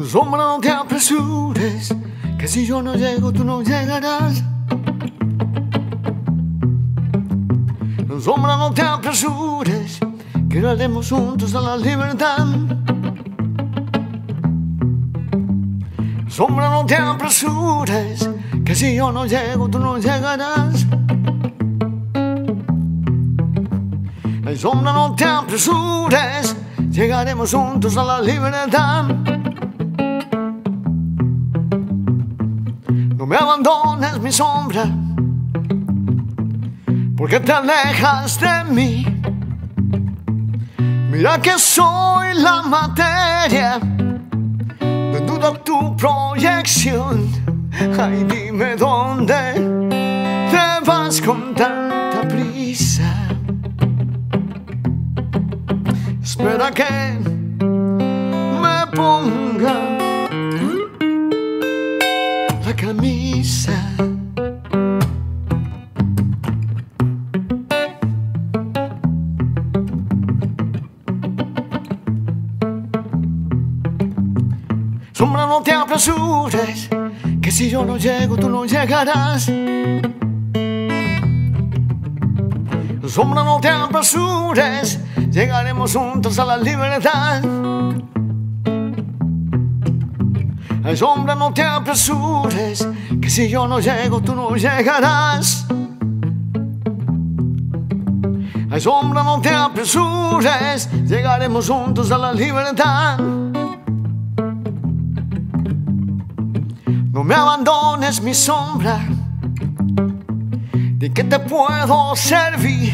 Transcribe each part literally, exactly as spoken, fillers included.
Sombra, no te apresures, que si yo no llego, tú no llegarás. Sombra, no te apresures, que iremos juntos a la libertad. Sombra, no te apresures, que si yo no llego, tú no llegarás. Ay, sombra, no te apresures, llegaremos juntos a la libertad. No me abandones, mi sombra, porque te alejas de mí. Mira que soy la materia de toda tu proyección. Ay, dime dónde te vas con tanta prisa. Espera que me ponga la camisa. Sombra, no te apresures, que si yo no llego, tú no llegarás. Sombra, no te apresures, llegaremos juntos a la libertad. Ay, sombra, no te apresures, que si yo no llego, tú no llegarás. Ay, sombra, no te apresures, llegaremos juntos a la libertad. No me abandones, mi sombra, ¿de qué te puedo servir?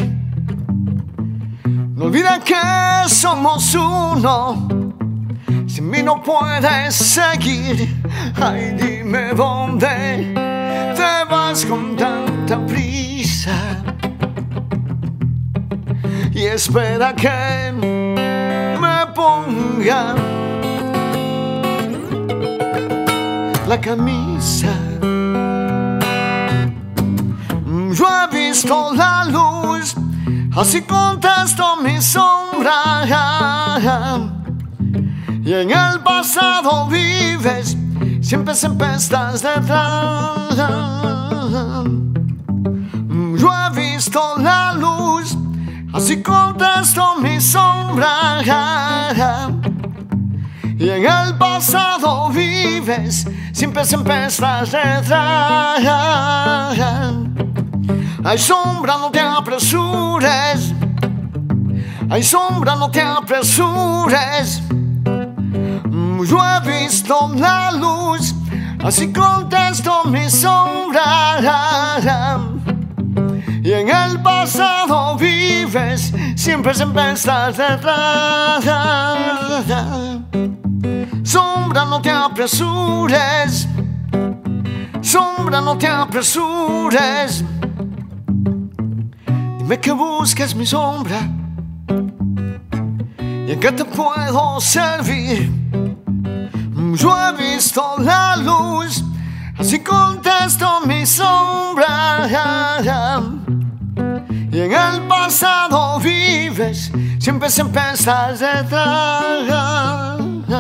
No olvides que somos uno, sin mí no puedes seguir. Ay, dime dónde te vas con tanta prisa. Y espera que me ponga la camisa. Yo he visto la luz, así contesto mi sombra. Y en el pasado vives, siempre siempre estás detrás. Yo he visto la luz, así contesto mi sombra. Y en el pasado vives, siempre siempre estás detrás. Ay, sombra, no te apresures. Ay, sombra, no te apresures. Yo he visto la luz, así contesto mi sombra. Y en el pasado vives, siempre siempre estás detrás. Sombra, no te apresures. Sombra, no te apresures. Dime que buscas, mi sombra, y en qué te puedo servir. Yo he visto la luz, así contesto mi sombra. Y en el pasado vives, siempre siempre estás detrás.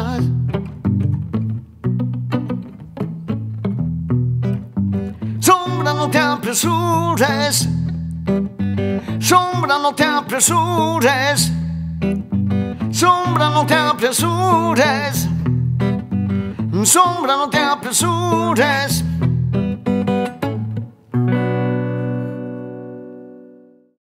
Sombra, no te apresures. Sombra, no te apresures. Sombra, no te apresures. Sombra, no te apresures.